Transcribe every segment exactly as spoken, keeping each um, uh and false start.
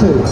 two.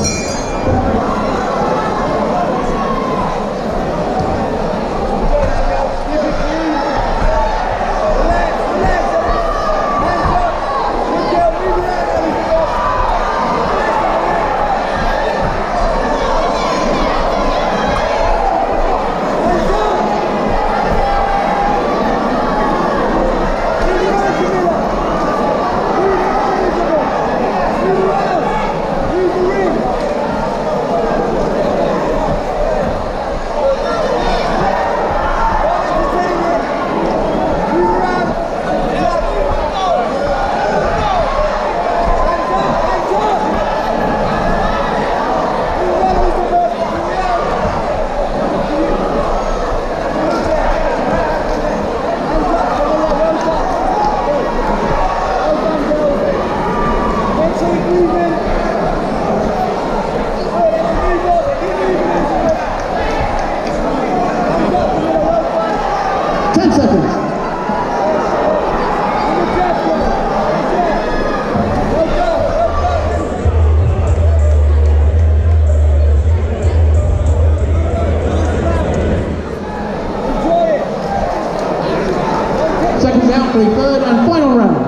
For the third and final round.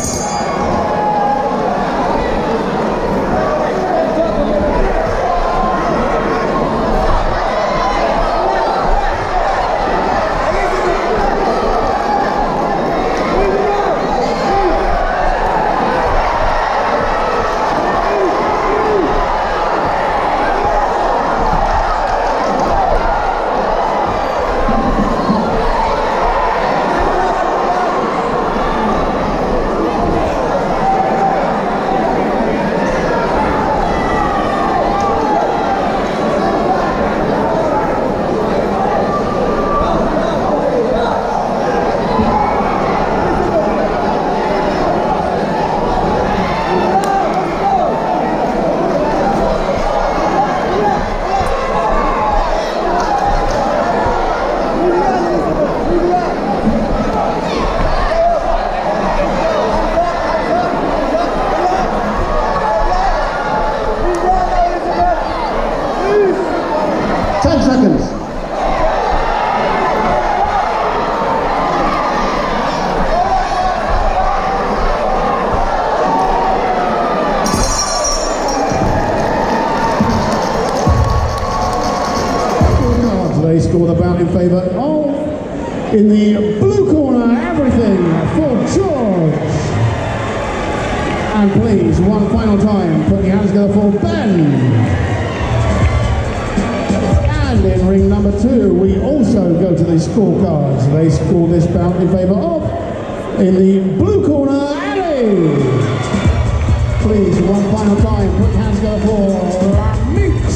ten seconds. They score the bout in favour of, in the blue corner, everything for George. And please, one final time, put your hands together for Ben. And in ring number two, we also go to the scorecards. They score this bout in favour of, in the blue corner, Ali. Please, one final time, put your hands together for Minx.